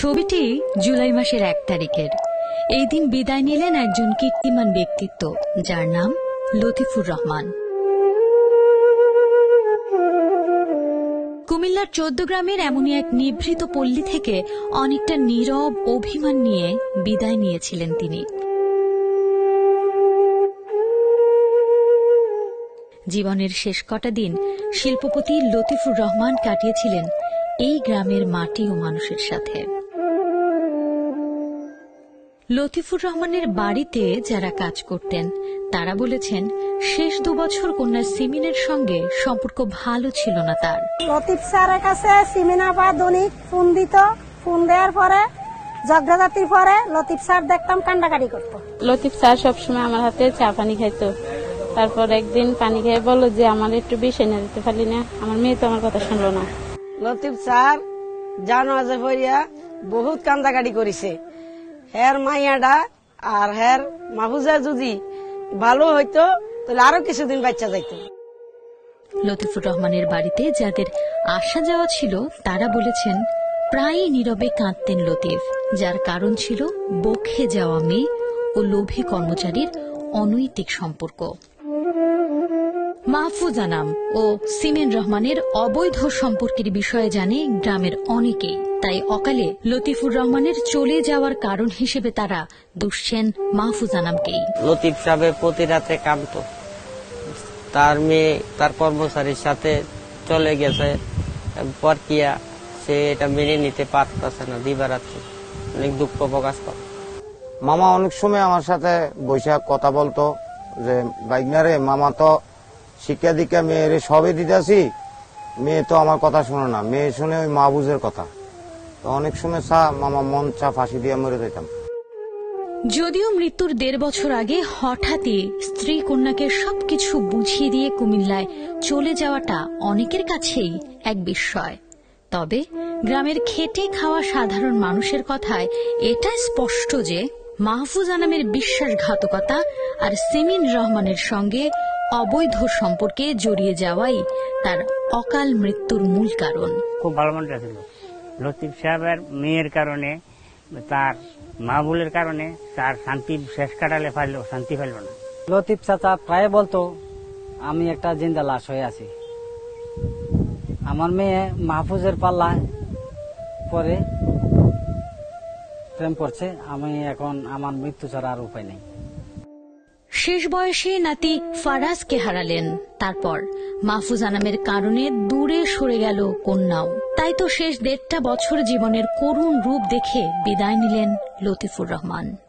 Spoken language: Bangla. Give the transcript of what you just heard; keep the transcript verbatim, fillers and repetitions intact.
ছবিটি জুলাই মাসের এক তারিখের। এই দিন বিদায় নিলেন একজন কীর্তিমান ব্যক্তিত্ব, যার নাম লতিফুর রহমান। কুমিল্লার চৌদ্দ গ্রামের এমনই এক নিভৃত পল্লী থেকে অনেকটা নীরব অভিমান নিয়ে বিদায় নিয়েছিলেন তিনি। জীবনের শেষ কটা দিন শিল্পপতি লতিফুর রহমান কাটিয়েছিলেন এই গ্রামের মাটি ও মানুষের সাথে। লতিফুর রহমানের বাড়িতে যারা কাজ করতেন তারা বলেছেন, শেষ দুবছর কন্যা সিমিনের সঙ্গে সম্পর্ক ভালো ছিল না তার। লতিফ স্যারের কাছে সিমিনা বা দনিক ফোন দিত, ফোন দেওয়ার পরে জগ্রজাতির পরে লতিফ স্যার দেখতাম কান্দাকাটি করতো। লতিফ স্যার সবসময় আমার হাতে চা পানি খাইতো। তারপর একদিন পানি খেয়ে বললো যে আমার একটু বেশি এনে দিতে পারলি না, আমার মেয়ে তো আমার কথা শুনলো না। লতিফ স্যার জানাজা পড়িয়া বহুত কান্দাকাটি করেছে। হের মাইয়াডা আর হের মাহফুজা যদি ভালো হইতো তাহলে আরো কিছুদিন বাচ্চা যাইতো। লতিফুর রহমানের বাড়িতে যাদের আসা যাওয়া ছিল তারা বলেছেন, প্রায়ই নীরবে কাঁদতেন লতিফ, যার কারণ ছিল বকে যাওয়া মেয়ে ও লোভী কর্মচারীর অনৈতিক সম্পর্ক। মাহফুজ আনাম ও সিমেন রহমানের অবৈধ সম্পর্কের বিষয়ে জানে গ্রামের অনেকেই, তাই অকালে লতিফুর রহমানের চলে যাওয়ার কারণ হিসেবে তারা দুষছেন মাহফুজ আনামকেই। লতিফ সাহেব প্রতি রাতে কাঁদতো, তার মেয়ে তার কর্মচারীর সাথে চলে গেছে পরকিয়া, সে এটা মেনে নিতে পারতেছে না, দিবারাত্রি অনেক দুঃখ প্রকাশ করে। মামা অনেক সময় আমার সাথে বৈশাখ কথা বলতো যে, বাইকনারে মামা তো শিক্ষা দীক্ষা মেয়েরে সবই দিতেছি, মেয়ে তো আমার কথা শুনে না, মেয়ে শুনে ওই মাহফুজের কথা। তো অনেক সময় চা মামা মন চা ফাঁসি দিয়ে মরে যেতাম। যদিও মৃত্যুর দেড় বছর আগে হঠাৎই স্ত্রী কন্যাকে সবকিছু বুঝিয়ে দিয়ে কুমিল্লায় চলে যাওয়াটা অনেকের কাছেই এক বিস্ময়, তবে গ্রামের খেটে খাওয়া সাধারণ মানুষের কথায় এটা স্পষ্ট যে মাহফুজ আনামের বিশ্বাসঘাতকতা আর সিমিন রহমানের সঙ্গে অবৈধ সম্পর্কে জড়িয়ে যাওয়াই তার অকাল মৃত্যুর মূল কারণ। খুব ভালো মানুষ ছিল লতিফ সাহেবের মেয়ের কারণে, তার মাহবুলের কারণে তার শান্তি শেষ কাটালে পারল, শান্তি পাইল না। লতিফ চাচা প্রায় বলতো, আমি একটা জিন্দা লাশ হয়ে আছি, আমার মেয়ে মাহফুজের পাল্লায় পরে প্রেম করছে, আমি এখন আমার মৃত্যু ছাড়া আর উপায় নেই। শেষ বয়সে নাতি ফারাজকে হারালেন, তারপর মাহফুজ আনামের কারণে দূরে সরে গেল কন্যাও। তাই তো শেষ দেড়টা বছর জীবনের করুণ রূপ দেখে বিদায় নিলেন লতিফুর রহমান।